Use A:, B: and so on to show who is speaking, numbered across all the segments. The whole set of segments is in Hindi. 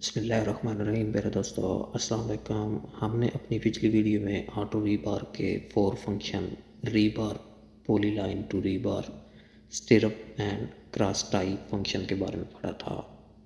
A: बिस्मिल्लाहिर्रहमानिर्रहीम। मेरे दोस्तों अस्सलाम वालेकुम। हमने अपनी पिछली वीडियो में ऑटो रीबार के 4 function rebar, polyline to rebar, stirrup and cross tie function के बारे में पढ़ा था।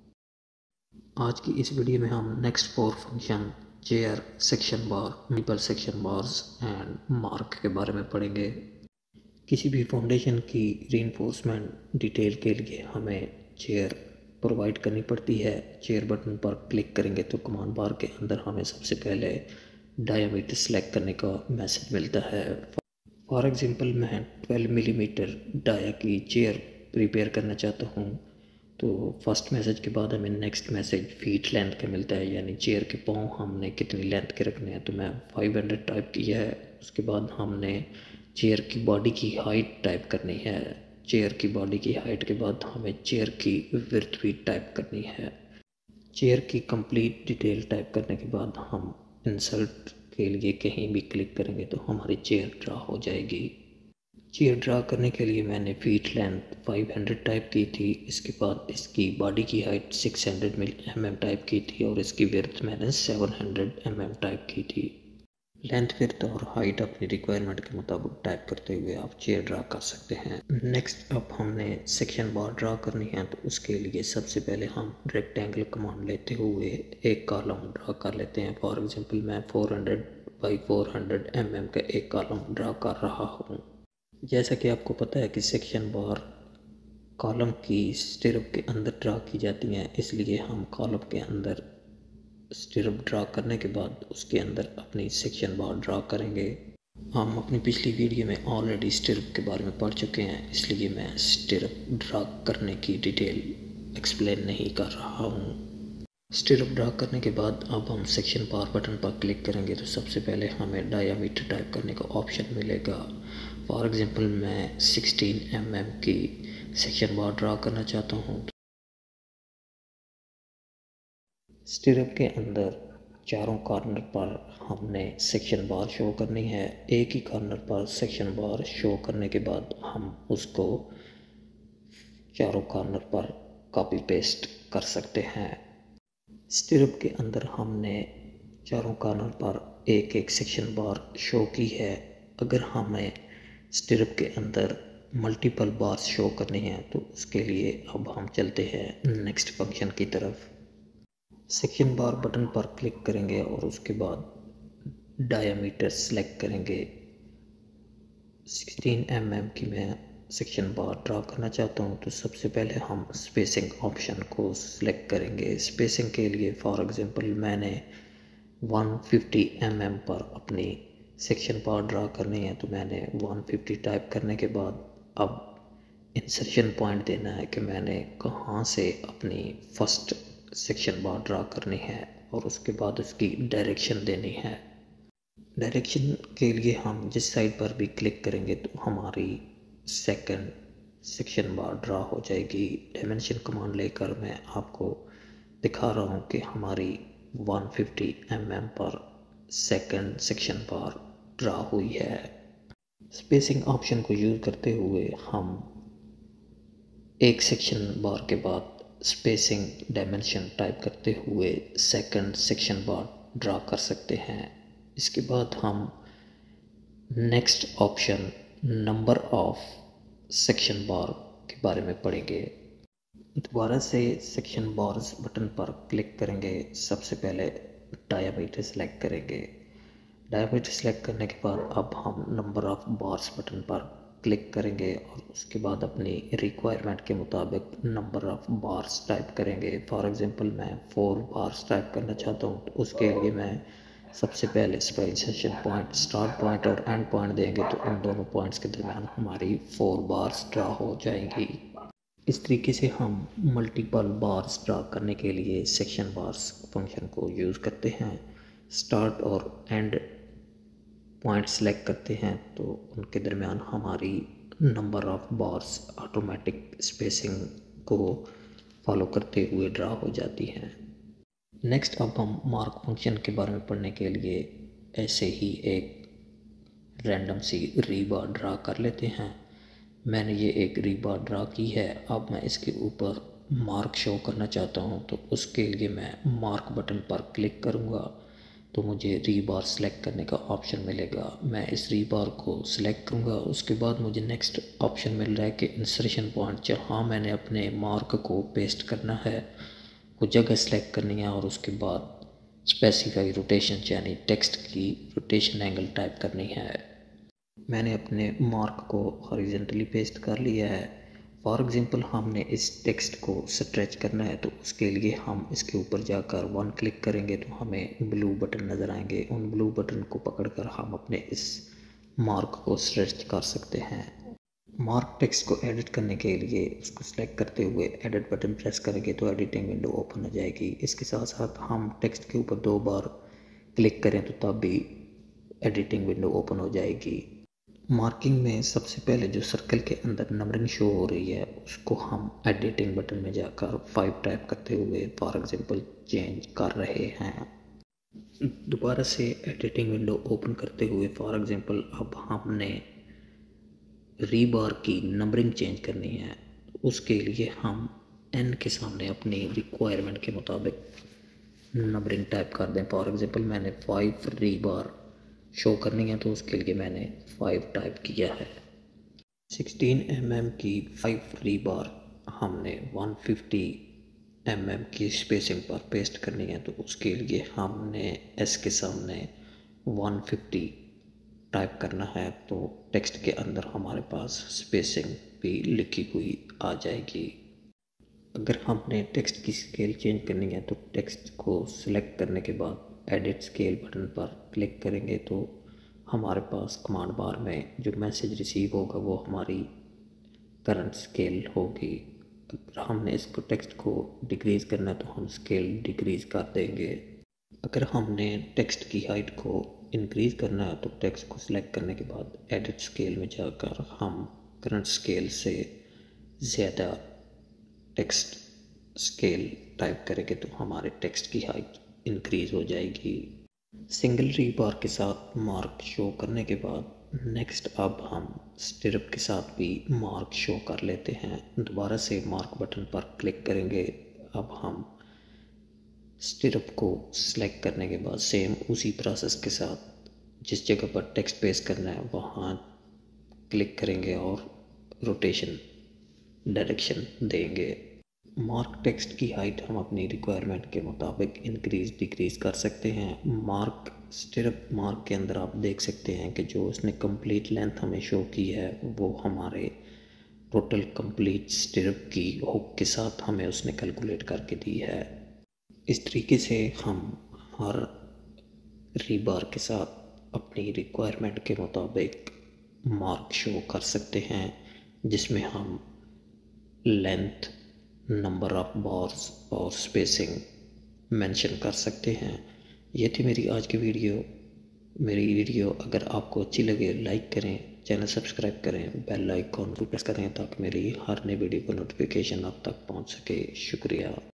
A: आज की इस वीडियो में हम next 4 function chair, section bar, multiple section bars and mark के बारे में पढ़ेंगे। किसी भी फाउंडेशन की रीइंफोर्समेंट डिटेल के लिए हमें चेयर प्रोवाइड करनी पड़ती है। चेयर बटन पर क्लिक करेंगे तो कमांड बार के अंदर हमें सबसे पहले डायमीटर सेलेक्ट करने का मैसेज मिलता है। फॉर एग्जांपल मैं 12 मिलीमीटर डाया की चेयर प्रिपेयर करना चाहता हूँ, तो फर्स्ट मैसेज के बाद हमें नेक्स्ट मैसेज फीट लेंथ का मिलता है, यानी चेयर के पाँव हमने कितनी लेंथ के रखने हैं। तो मैं 500 टाइप किया है। उसके बाद हमने चेयर की बॉडी की हाइट टाइप करनी है। चेयर की बॉडी की हाइट के बाद हमें चेयर की विड्थ भी टाइप करनी है। चेयर की कंप्लीट डिटेल टाइप करने के बाद हम इंसर्ट के लिए कहीं भी क्लिक करेंगे तो हमारी चेयर ड्रा हो जाएगी। चेयर ड्रा करने के लिए मैंने फीट लेंथ 500 टाइप की थी। इसके बाद इसकी बॉडी की हाइट 600 mm टाइप की थी और इसकी विड्थ मैंने 700 mm टाइप की थी। लेंथ, विड्थ और हाइट अपनी रिक्वायरमेंट के मुताबिक टाइप करते हुए आप चेयर ड्रा कर सकते हैं। नेक्स्ट अब हमने सेक्शन बार ड्रा करनी है, तो उसके लिए सबसे पहले हम रेक्टेंगल कमांड लेते हुए एक कॉलम ड्रा कर लेते हैं। फॉर एग्जांपल मैं 400 बाई 400 mm का एक कॉलम ड्रा कर रहा हूँ। जैसा कि आपको पता है कि सेक्शन बार कॉलम की स्टिरअप के अंदर ड्रा की जाती हैं, इसलिए हम कॉलम के अंदर स्टिरअप ड्रा करने के बाद उसके अंदर अपनी सेक्शन बार ड्रा करेंगे। हम अपनी पिछली वीडियो में ऑलरेडी स्टिरअप के बारे में पढ़ चुके हैं, इसलिए मैं स्टिरअप ड्रा करने की डिटेल एक्सप्लेन नहीं कर रहा हूँ। स्टिरअप ड्रा करने के बाद अब हम सेक्शन बार बटन पर क्लिक करेंगे तो सबसे पहले हमें डायामीटर टाइप करने का ऑप्शन मिलेगा। फॉर एग्जांपल मैं 16 mm की सेक्शन बार ड्रा करना चाहता हूँ। स्टिरअप के अंदर चारों कॉर्नर पर हमने सेक्शन बार शो करनी है। एक ही कॉर्नर पर सेक्शन बार शो करने के बाद हम उसको चारों कॉर्नर पर कॉपी पेस्ट कर सकते हैं। स्टिरअप के अंदर हमने चारों कॉर्नर पर एक एक सेक्शन बार शो की है। अगर हमें स्टिरअप के अंदर मल्टीपल बार्स शो करनी है तो उसके लिए अब हम चलते हैं नेक्स्ट फंक्शन की तरफ। सेक्शन बार बटन पर क्लिक करेंगे और उसके बाद डायामीटर सेलेक्ट करेंगे। 16 mm की मैं सेक्शन बार ड्रा करना चाहता हूँ, तो सबसे पहले हम स्पेसिंग ऑप्शन को सिलेक्ट करेंगे। स्पेसिंग के लिए फॉर एग्जांपल मैंने 150 mm पर अपनी सेक्शन बार ड्रा करनी है, तो मैंने 150 टाइप करने के बाद अब इंसर्शन पॉइंट देना है कि मैंने कहाँ से अपनी फर्स्ट सेक्शन बार ड्रा करनी है और उसके बाद उसकी डायरेक्शन देनी है। डायरेक्शन के लिए हम जिस साइड पर भी क्लिक करेंगे तो हमारी सेकंड सेक्शन बार ड्रा हो जाएगी। डायमेंशन कमांड लेकर मैं आपको दिखा रहा हूँ कि हमारी 150 mm पर सेकंड सेक्शन बार ड्रा हुई है। स्पेसिंग ऑप्शन को यूज़ करते हुए हम एक सेक्शन बार के बाद स्पेसिंग डायमेंशन टाइप करते हुए सेकंड सेक्शन बार ड्रा कर सकते हैं। इसके बाद हम next option number of section bar के बारे में पढ़ेंगे। दोबारा से सेक्शन बार्स बटन पर क्लिक करेंगे। सबसे पहले डायामीटर सेलेक्ट करेंगे। डायामीटर सेलेक्ट करने के बाद अब हम नंबर ऑफ बार्स बटन पर क्लिक करेंगे और उसके बाद अपनी रिक्वायरमेंट के मुताबिक नंबर ऑफ बार्स टाइप करेंगे। फॉर एग्जांपल मैं 4 बार्स टाइप करना चाहता हूँ, तो उसके लिए मैं सबसे पहले स्पेसिफिकेशन पॉइंट, स्टार्ट पॉइंट और एंड पॉइंट देंगे, तो उन दोनों पॉइंट्स के दरमियान हमारी 4 बार्स ड्रा हो जाएंगी। इस तरीके से हम मल्टीपल बार्स ड्रा करने के लिए सेक्शन बार्स फंक्शन को यूज़ करते हैं। स्टार्ट और एंड पॉइंट सेलेक्ट करते हैं तो उनके दरमियान हमारी number of bars automatic spacing को फॉलो करते हुए ड्रा हो जाती हैं। नेक्स्ट अब हम मार्क फंक्शन के बारे में पढ़ने के लिए ऐसे ही एक रैंडम सी रीबार ड्रा कर लेते हैं। मैंने ये एक रीबार ड्रा की है। अब मैं इसके ऊपर मार्क शो करना चाहता हूँ तो उसके लिए मैं मार्क बटन पर क्लिक करूँगा तो मुझे रीबार सेलेक्ट करने का ऑप्शन मिलेगा। मैं इस रीबार को सिलेक्ट करूँगा। उसके बाद मुझे नेक्स्ट ऑप्शन मिल रहा है कि इंसर्शन पॉइंट, जहाँ मैंने अपने मार्क को पेस्ट करना है वो जगह सेलेक्ट करनी है और उसके बाद स्पेसिफाई रोटेशन यानी टेक्स्ट की रोटेशन एंगल टाइप करनी है। मैंने अपने मार्क को हॉरिजॉन्टली पेस्ट कर लिया है। फॉर एग्जांपल हमने इस टेक्स्ट को स्ट्रेच करना है तो उसके लिए हम इसके ऊपर जाकर वन क्लिक करेंगे तो हमें ब्लू बटन नज़र आएंगे। उन ब्लू बटन को पकड़कर हम अपने इस मार्क को स्ट्रेच कर सकते हैं। मार्क टेक्स्ट को एडिट करने के लिए उसको सिलेक्ट करते हुए एडिट बटन प्रेस करेंगे तो एडिटिंग विंडो ओपन हो जाएगी। इसके साथ साथ हम टेक्स्ट के ऊपर 2 बार क्लिक करें तो तब भी एडिटिंग विंडो ओपन हो जाएगी। मार्किंग में सबसे पहले जो सर्कल के अंदर नंबरिंग शो हो रही है उसको हम एडिटिंग बटन में जाकर 5 टाइप करते हुए फॉर एग्जांपल चेंज कर रहे हैं। दोबारा से एडिटिंग विंडो ओपन करते हुए फॉर एग्जांपल अब हमने रीबार की नंबरिंग चेंज करनी है। उसके लिए हम एन के सामने अपनी रिक्वायरमेंट के मुताबिक नंबरिंग टाइप कर दें। फॉर एग्जांपल मैंने 5 रीबार शो करनी है तो उसके लिए मैंने 5 टाइप किया है। 16 mm की 5 रीबार हमने 150 mm की स्पेसिंग पर पेस्ट करनी है तो उसके लिए हमने एस के सामने 150 टाइप करना है तो टेक्स्ट के अंदर हमारे पास स्पेसिंग भी लिखी हुई आ जाएगी। अगर हमने टेक्स्ट की स्केल चेंज करनी है तो टेक्स्ट को सिलेक्ट करने के बाद एडिट स्केल बटन पर क्लिक करेंगे तो हमारे पास कमांड बार में जो मैसेज रिसीव होगा वो हमारी करंट स्केल होगी। अगर हमने इसको टेक्स्ट को डिक्रीज़ करना है तो हम स्केल डिक्रीज़ कर देंगे। अगर हमने टेक्स्ट की हाइट को इंक्रीज़ करना है तो टेक्स्ट को सिलेक्ट करने के बाद एडिट स्केल में जाकर हम करंट स्केल से ज़्यादा टेक्स्ट स्केल टाइप करेंगे तो हमारे टेक्स्ट की हाइट इंक्रीज़ हो जाएगी। सिंगल रीबार के साथ मार्क शो करने के बाद नेक्स्ट अब हम स्टिरअप के साथ भी मार्क शो कर लेते हैं। दोबारा से मार्क बटन पर क्लिक करेंगे। अब हम स्टिरअप को सिलेक्ट करने के बाद सेम उसी प्रोसेस के साथ जिस जगह पर टेक्स्ट पेस्ट करना है वहाँ क्लिक करेंगे और रोटेशन डायरेक्शन देंगे। मार्क टेक्स्ट की हाइट हम अपनी रिक्वायरमेंट के मुताबिक इंक्रीज़ डिक्रीज़ कर सकते हैं। मार्क स्टिरअप मार्क के अंदर आप देख सकते हैं कि जो उसने कंप्लीट लेंथ हमें शो की है वो हमारे टोटल कंप्लीट स्टिरअप की हुक के साथ हमें उसने कैलकुलेट करके दी है। इस तरीके से हम हर रीबार के साथ अपनी रिक्वायरमेंट के मुताबिक मार्क शो कर सकते हैं जिसमें हम लेंथ, नंबर ऑफ बार्स और स्पेसिंग मेंशन कर सकते हैं। ये थी मेरी आज की वीडियो। मेरी वीडियो अगर आपको अच्छी लगे लाइक करें, चैनल सब्सक्राइब करें, बेल आइकॉन को प्रेस करें ताकि मेरी हर नई वीडियो का नोटिफिकेशन आप तक पहुंच सके। शुक्रिया।